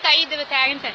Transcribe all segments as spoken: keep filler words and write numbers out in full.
عيد بتاعنا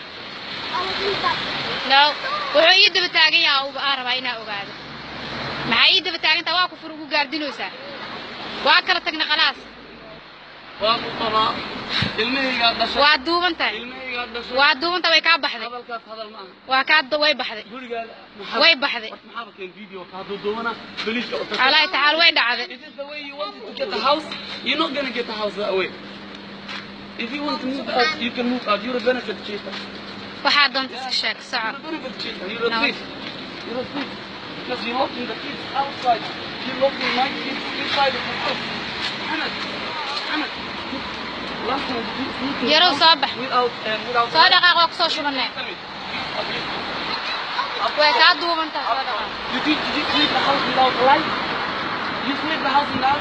لا وعيد بتاعنا يا أبو أربعين أو بعد ما عيد بتاعنا واقف فرقو قاردينوسا واكرتنا خلاص وقطنا المهي قاعد دشة وعدوب أنت المهي قاعد دشة وعدوب أنت ويكاب بحذي هذا الكاف هذا الماء وكاد وين بحذي وين بحذي محابك الفيديو كادو دونا بليش الله تعال وين دعذي It is the way you wanted to get the house. You're not gonna get the house that way. If you want to move out, you can move out. You're a benefit cheaper. وحد أنت سكشك ساعة. You're a benefit cheaper. You're a thief. You're a thief. Because you're locking the kids outside. You're locking my kids inside of the house. Ahmed, Ahmed. Last time you sneaking يا رو out صباح. without um, without. صادق أقوى قصة شو منه. وكاد دوب أنت صادق. You did did you clean the house without light? You cleaned the house without.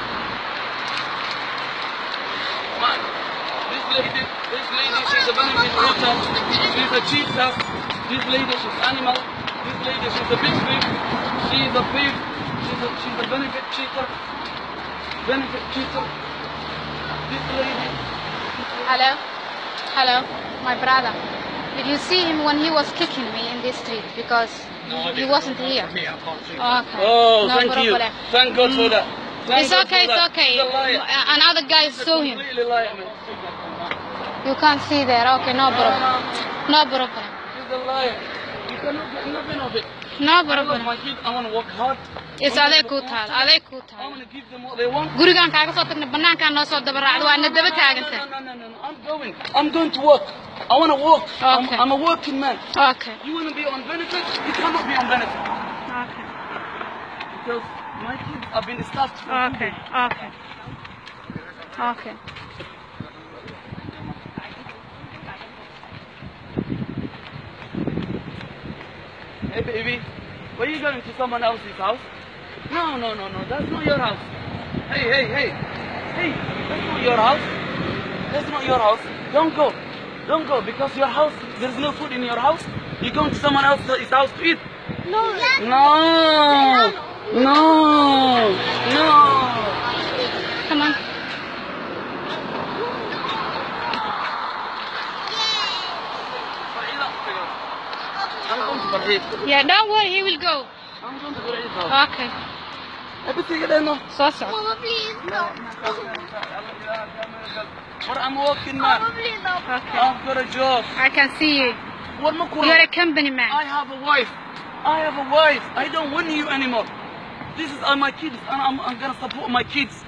Man, this lady, this lady, she's a benefit cheater. She's a cheater. This lady, she's animal. This lady, she's a big thief. She's a thief. She's a, she's a benefit cheater. Benefit cheater. This lady. Hello, hello, my brother. Did you see him when he was kicking me in this street because No, he wasn't here? Me, I can't see. Okay. Oh, No thank you. problem. Thank God for that. Thank It's God okay, for it's that. okay. He's a liar. Uh, Another guy saw him. Completely liar, man. You can't see there. Okay, no problem. No problem. He's a liar. You cannot get nothing of it. No I love problem. my kids. I want to work hard. It's adeeg ku taal, adeeg ku I taal. want to give them what they want. Gurigan kaaga soo tagna banaanka noo soo dabaracdo waa daba taaganta. No, no, no, no, no. I'm going. I'm going to work. I want to work. I'm, Okay. I'm a working man. Okay. You want to be on benefit? You cannot be on benefit. Okay. Because my kids have been starved. Okay. Okay. Okay. Hey, baby. Where are you going to someone else's house? No, no, no, no. That's not your house. Hey, hey, hey. Hey, that's not your house. That's not your house. Don't go. Don't go because your house, there's no food in your house. You're going to someone else's house to eat. No. No. No. No. Come on. I'm going to Barhid. Yeah, don't worry, he will go. I'm going to Barhid's house. Okay. أبتي كده إنه. Soo soco. Mama, please, no. But I'm working man. Mama, please, no. Okay. I've got a job. I can see you. What more could You're I? a company man. I have a wife. I have a wife. I don't want you anymore. This is uh, my kids, and I'm, I'm gonna support my kids.